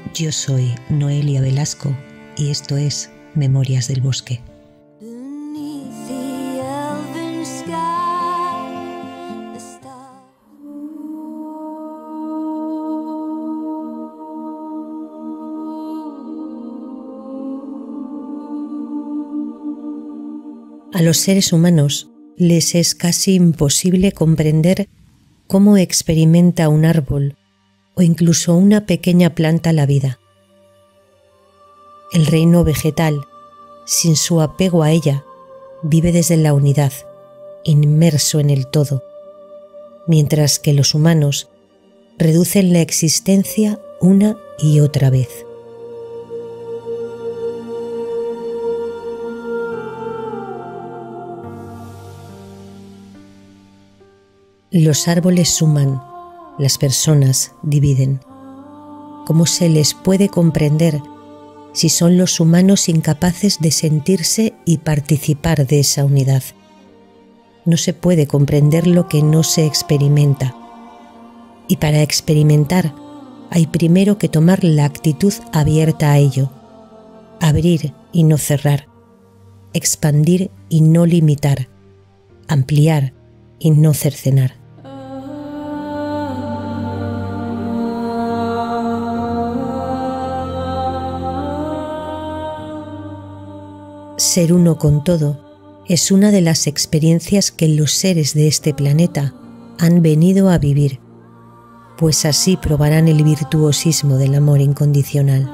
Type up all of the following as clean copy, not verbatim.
Yo soy Noelia Velasco y esto es Memorias del Bosque. A los seres humanos les es casi imposible comprender cómo experimenta un árbol o incluso una pequeña planta la vida. El reino vegetal, sin su apego a ella, vive desde la unidad, inmerso en el todo, mientras que los humanos reducen la existencia una y otra vez. Los árboles suman, las personas dividen. ¿Cómo se les puede comprender si son los humanos incapaces de sentirse y participar de esa unidad? No se puede comprender lo que no se experimenta. Y para experimentar hay primero que tomar la actitud abierta a ello, abrir y no cerrar, expandir y no limitar, ampliar y no cercenar. Ser uno con todo es una de las experiencias que los seres de este planeta han venido a vivir, pues así probarán el virtuosismo del amor incondicional.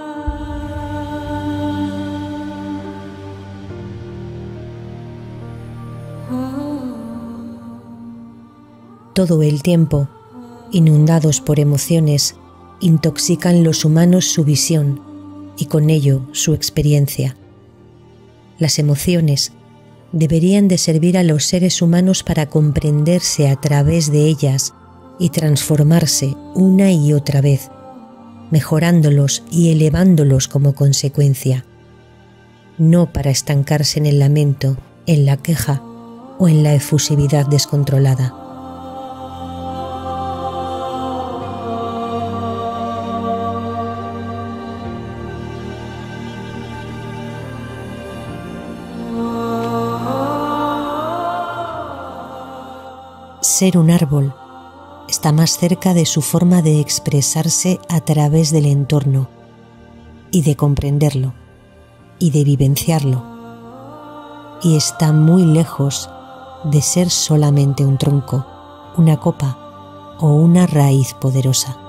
Todo el tiempo, inundados por emociones, intoxican los humanos su visión y con ello su experiencia. Las emociones deberían de servir a los seres humanos para comprenderse a través de ellas y transformarse una y otra vez, mejorándolos y elevándolos como consecuencia, no para estancarse en el lamento, en la queja o en la efusividad descontrolada. Ser un árbol está más cerca de su forma de expresarse a través del entorno y de comprenderlo y de vivenciarlo, y está muy lejos de ser solamente un tronco, una copa o una raíz poderosa.